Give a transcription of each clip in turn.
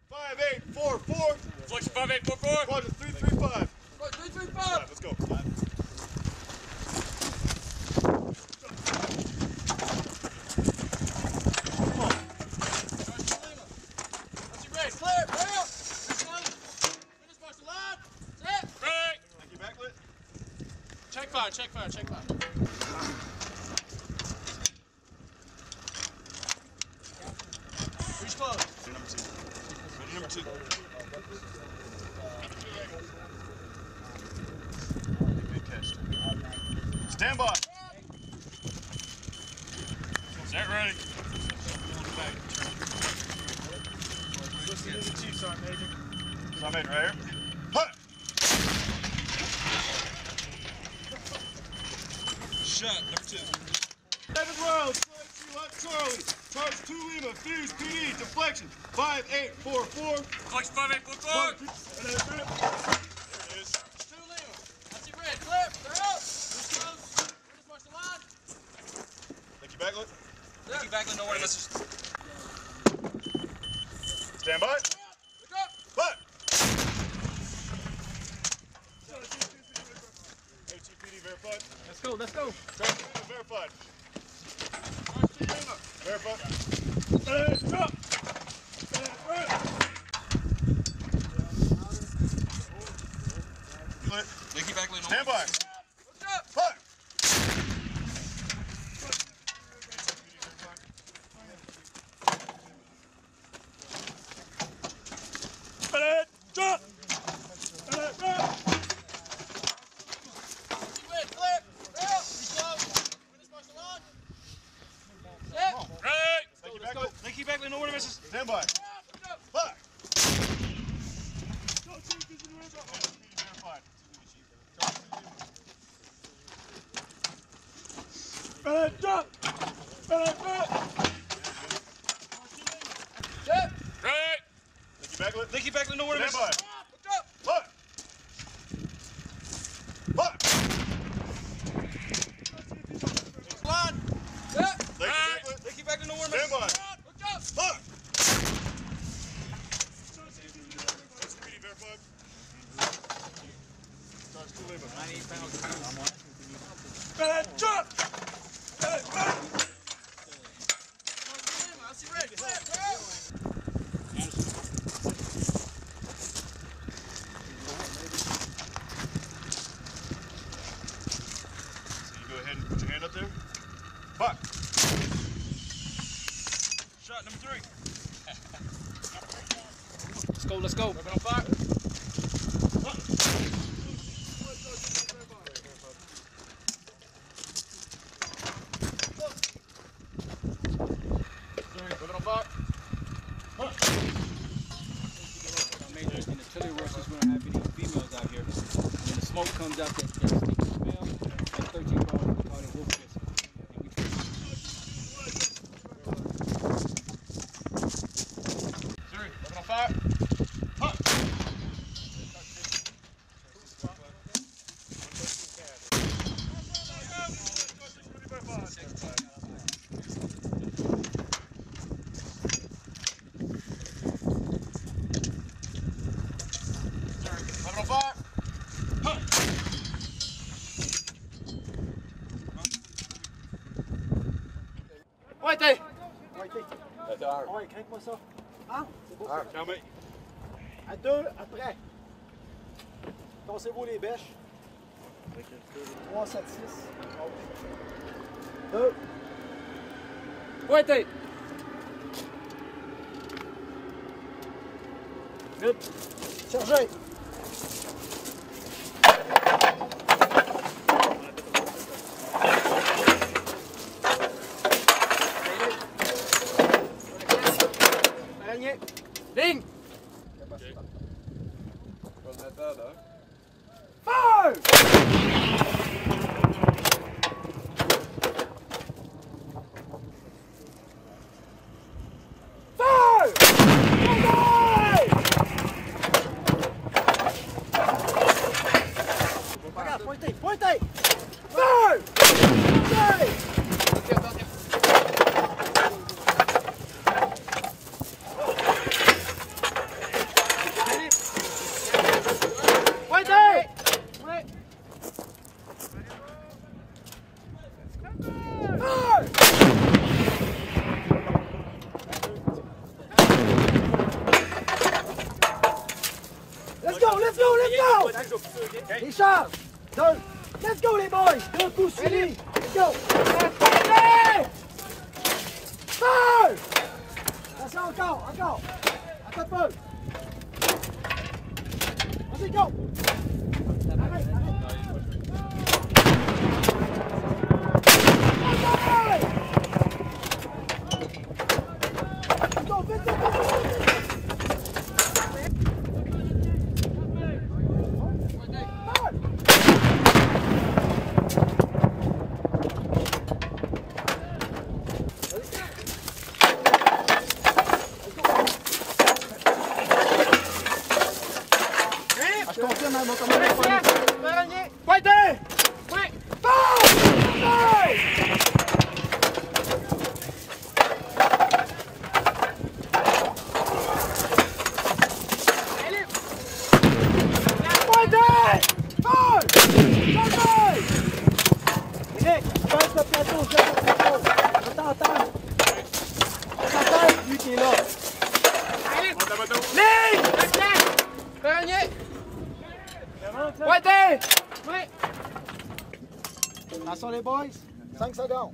5844. Flex 5844. Quadrant 335. 335. Let's go. Check fire. Who's close? Number two. Good catch. Stand by. Set ready. Listen to the chief, Sergeant Major. Sergeant Major, right here. Hut! Shot, number 2. 7 rounds, Charlie. Charge 2 Lima, fuse, PD, deflection, 5844. Flex 5844. There it is. 2 Lima. I see red. Clear. They're out. Who's close? Where's march the line? Thank you, Backlit. Thank you, Backlund. No warning message. Stand by. Look up. Hut! HEPD verified. Let's go. Charge 2 Lima verified. March 2 Lima. Verified. Drop. Thank you, Backlund. Stand by. Look up. Hut! Drop. Red. Clear. They're out. Who's close? Where's march the line? Set. Right. Thank you, Backlit. Thank you, Backlund. No warning message. Stand by. Look up. Hut! Drop. Set. Right. Thank you, Backlit. Thank you, Backlund. No warning Stand message. by. Look up. Hut! Hut! Line. Set. Thank you, Backlit. Thank you, Backlund. No warning Stand by. message. Look up. Hut! HEPD verified. Charge 2 Lima. 98 pounds. Drop. I see red. Clear. So you go ahead and put your hand up there. Buck. Shot number 3. Let's go. Weapon on fire. Weapon on fire. Major, in the artillery rush is going to have any females out here. When the smoke comes out, that stinky smell, that 13 bars, we call it wolf piss. Siri, weapon on fire. Weapon on fire. Arrêtez! Ouais, craque-moi ça. Ah, c'est beau. Calmez. À 2, après. Tassez-vous les bêches. 3, 7, 6. 2. Arrêtez! Vite. Chargez. Araignée! Ligne! Fire! Fire! Regarde, pointez, pointez! Fire! Pointez! go, let's go, let's go! Les charges! Deux. Let's go les boys! Deux coups suivis! Let's go! Allez! Feu! Attention encore, encore! Attends un peu! Vas-y, go! Arrête, arrête! Go, vite, vite, vite, vite! Attention les boys, 5 secondes.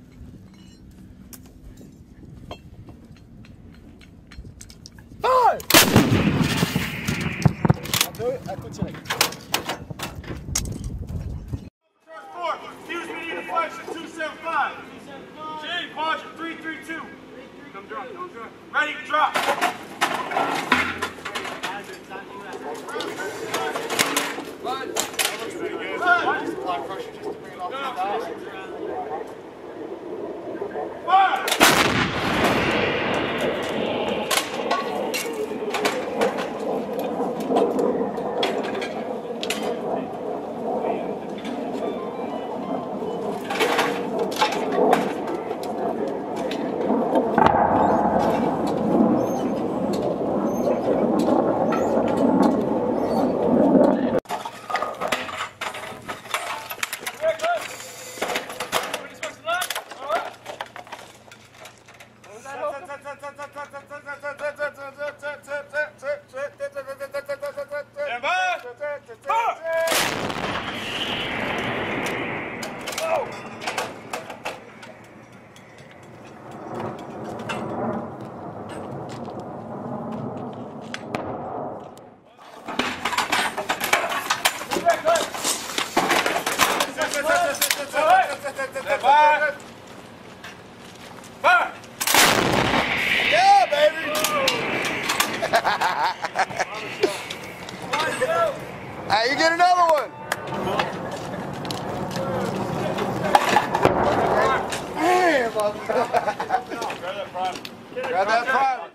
Feu! À coup tiré. Fuse me in deflection, 275. G, Podger, 332. Come drop, come drop. Ready, drop. Run. That looks pretty good. Apply pressure just to bring it off the dial. Fire! Hey, you get another one. Damn, grab that private.